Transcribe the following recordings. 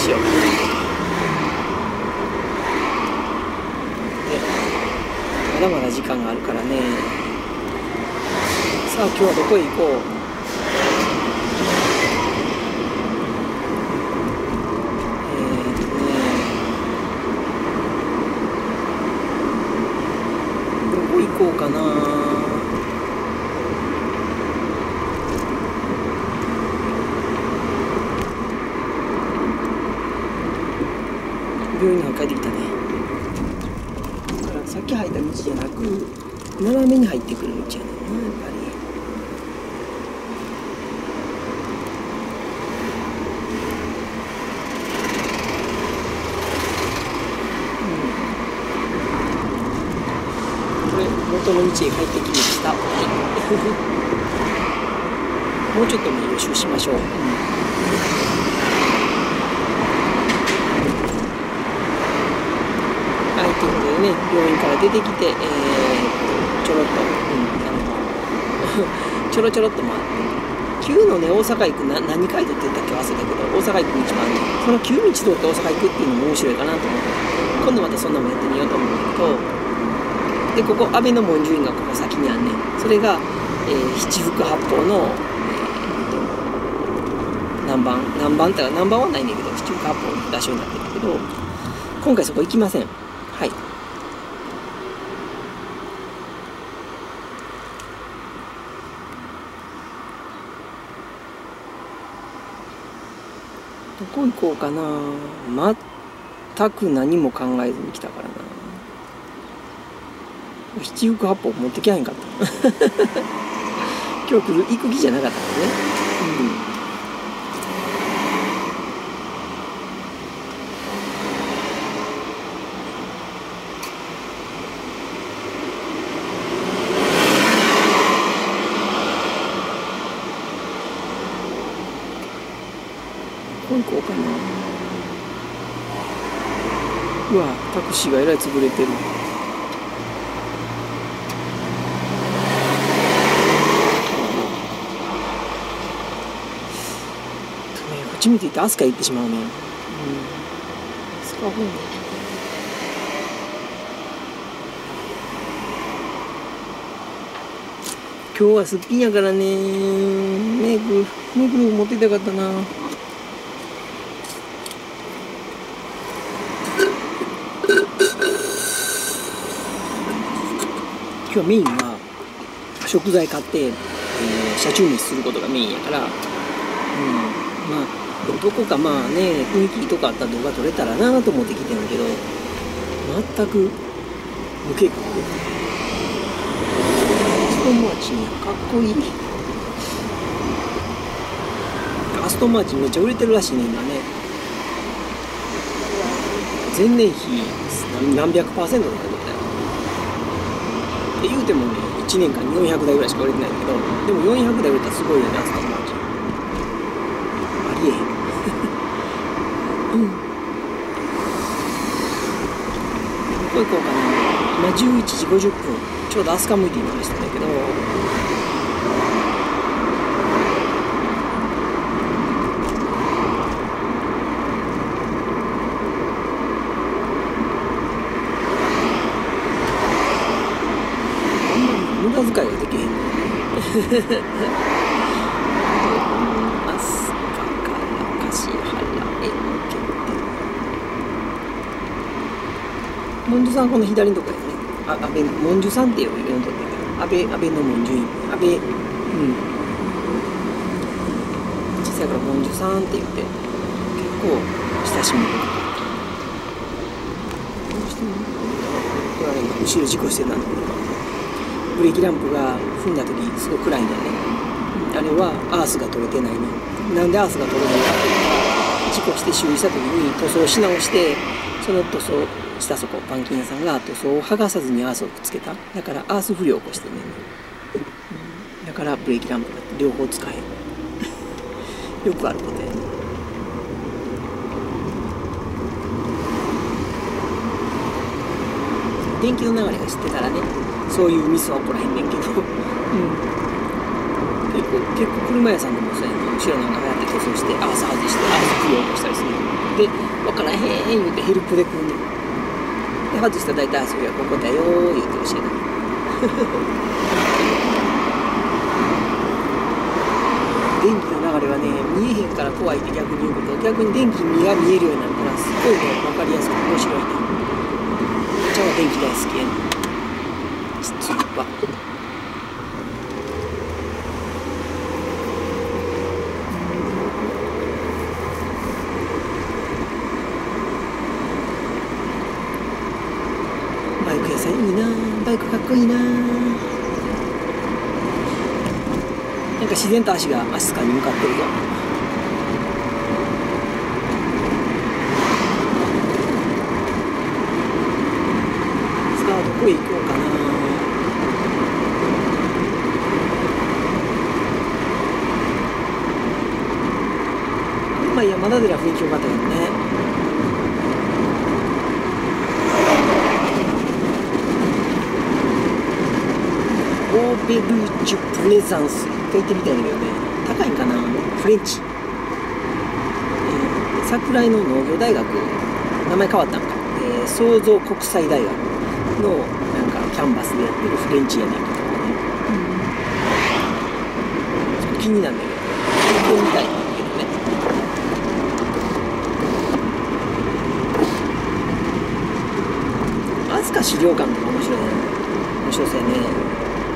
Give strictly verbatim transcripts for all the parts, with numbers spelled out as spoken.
しようかな。でまだまだ時間があるからね。さあ今日はどこへ行こう。行こうかな。病院が帰ってきたね。だからさっき入った道じゃなく斜めに入ってくる道やねんな、やっぱり。元の道へ帰ってきました。はい、もうちょっとね予習しましょう。うん、はい、ということでね、病院から出てきて、えー、ちょろっと、うん、あのちょろちょろっと回って、旧のね大阪行くな何街道って言ったっけ忘れたけど、大阪行く道もあるね。その旧道通って大阪行くっていうのも面白いかなと思って、今度またそんなのもやってみようと思うんだけど。でここ安倍の文殊院がここ先にあんねん。それが、えー、七福八方の、えー、南蛮南蛮って南蛮はないねんけど七福八方の場所になってるんだけど、今回そこ行きません。はい。どこ行こうかな。全く何も考えずに来たからな。七福八方持ってきゃへんかった今日来る行く気じゃなかったからね。うん、ここ行こうかな。うわタクシーがえらい潰れてる。こっち見ていって飛鳥行ってしまうね。うん。飛鳥方面。今日はすっぴんやからね。メイク、メイク持っていたかったな。今日はメインは食材買って、えー、車中飯することがメインやから、うん、まあ。どこかまあね雰囲気とかあった動画撮れたらなと思ってきてるけど、全く無計画。アストンマーチンかっこいい。アストンマーチンめっちゃ売れてるらしいね今ね。前年比何百パーセントだったみたいな。って言うてもねいちねんかんによんひゃくだいぐらいしか売れてないけど、でもよんひゃくだい売れたらすごいよねアストンマーチン。ありえへん。うん、どこ行こうかな。今じゅういちじごじゅっぷん、ちょうど飛鳥向いていましたんだけど、あんまり無駄遣いができへんの文殊さんこの左のとこやね。あ、安倍文殊さんって呼んでるんだけど、安倍安倍の文殊院、安倍、うん。小さいから文殊さんって言って結構親しみる。どうしてもこれはね後ろ事故してたんだけど、ブレーキランプが踏んだ時すごい暗いんだよね。あれはアースが取れてないね。なんでアースが取れないかっていうと、事故して修理した時に塗装し直して、その塗装したそこ板金屋さんが塗装を剥がさずにアースをくっつけた。だからアース不良を起こしてんねんね、うん、だからブレーキランプが両方使えんよくあることやね。電気の流れが知ってたらねそういうミスは起こらへんねんけど、うん、 結構結構車屋さんでもそうやね、後ろなんかやって塗装してアース外してアース食おうとしたりするで、分からへん言うてヘルプで来るね。で外したら大体「あそれはここだよ」言うて教えた。電気の流れはね見えへんから怖いって逆に言うけど、逆に電気が見えるようになったらすごいね分かりやすくて面白いね。めっちゃ電気大好きやね。ちっちゃいわ。バイク屋さんいいな、バイクかっこいいな。なんか自然と足がアシカに向かってるぞ。さあどこへ行こうかな。まあ山田寺雰囲気良かったよね。オーベルージュプレザンスと言ってみたいんだけどね、高いんかな、フレンチ、えー、桜井の農業大学、名前変わったんか、えー、創造国際大学のなんかキャンバスでやってるフレンチやねんけどね、ちょっと気になるんだけど、行ってみたいんだけどね。飛鳥資料館とか面白いね、面白そうやね。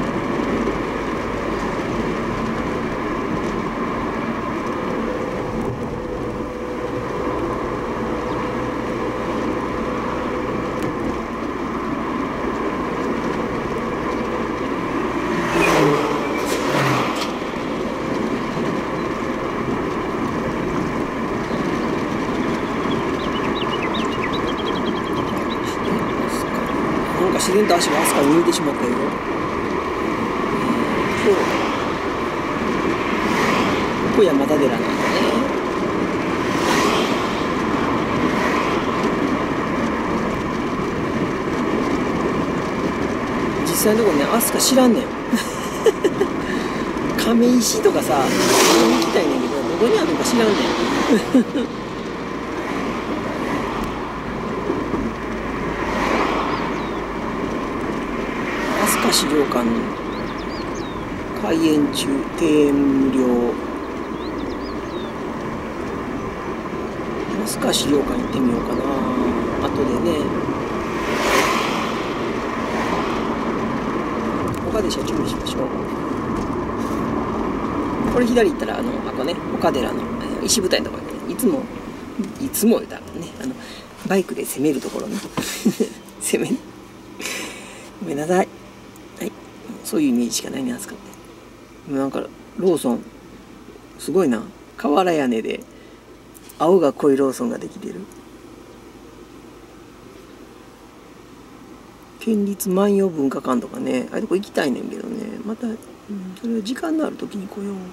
自然と足が飛鳥に抜いてしまったよ。ここ山田寺なんだね。実際のところね、飛鳥知らんねん。亀石とかさ、行きたいねんけど、どこにあるのか知らんねん。飛鳥資料館開園中、庭園無料。飛鳥資料館行ってみようかな、後でね。岡で車準備しましょう。これ左行ったらあのあこね、岡寺の石舞台のところに、ね、いつもいつも言うたらね、あのバイクで攻めるところね。攻めごめんなさい。はい、そういうイメージしかないね、扱って。なんかローソンすごいな、瓦屋根で青が濃いローソンができてる。県立万葉文化館とかね、ああいうとこ行きたいねんけどね、また、うん、それは時間のある時に来よう。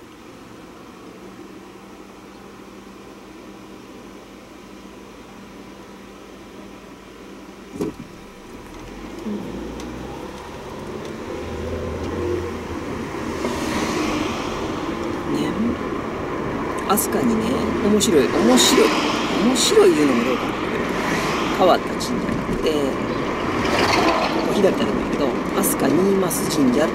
飛鳥にね、面白い面白い面白いいうのもどうかな、変わった神社があって、ここ左手なんだけど、飛鳥新増神社って言って、うん、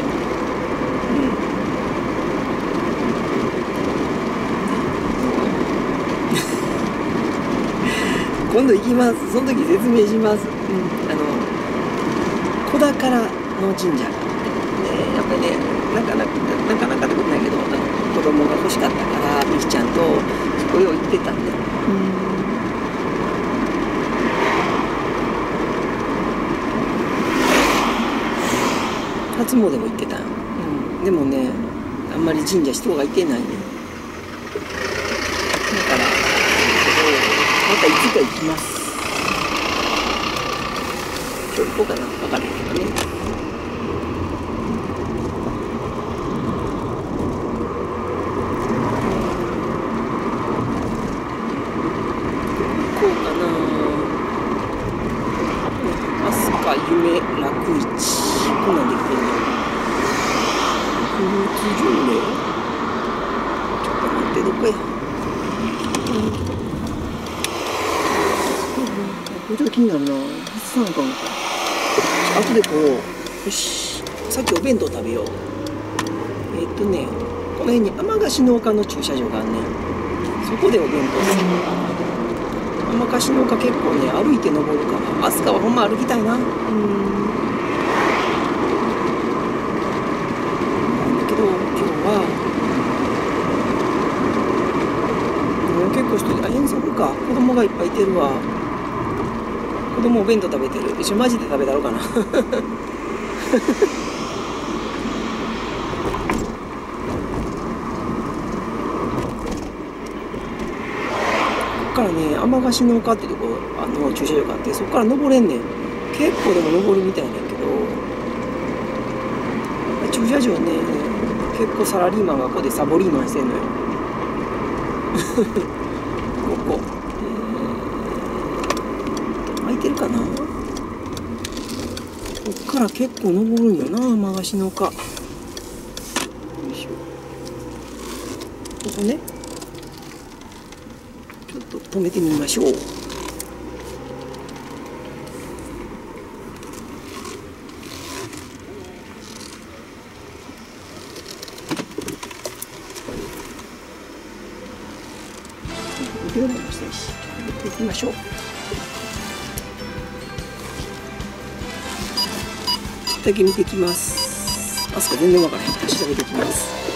今度行きます。その時説明します。うん、あの子宝の神社があって、ね、やっぱりね、なかなかなかなかってことないけど、子供が欲しかったからみきちゃんとそこよ行ってたんで、うん、初詣も行ってたん、うん、でもねあんまり神社人がいてないね。だからまたいつか行きます。今日行こうかな、分かんないけどね。夢楽市、こんなんできてんねん。 通条例、ちょっと待って、どこや、うん、これちょっと気になるな。初参加のか後でこう、よし、さっきお弁当食べよう。えー、っとねこの辺に天菓農家の駐車場があるね。そこでお弁当する。天菓農家結構ね歩いて登るから、飛鳥はほんま歩きたいな。うんなんだけど今日は結構人で、あ、遠足か。子供がいっぱいいてるわ。子供お弁当食べてる。一緒マジで食べたろうかな。こっからね、天菓農家ってとこ、あの駐車場があって、そこから登れんねん。結構でも登るみたいなんやけど、駐車場ね、結構サラリーマンがここでサボリーマンしてんのよ。ここ、えー、空いてるかな。こっから結構登るんよな、天菓農家。よいしょ。ここね、ちょっと止めてみましょう。料理もしたいし、やっていきましょう。だけ見てきます。あそこ全然わからへん。足だけできます。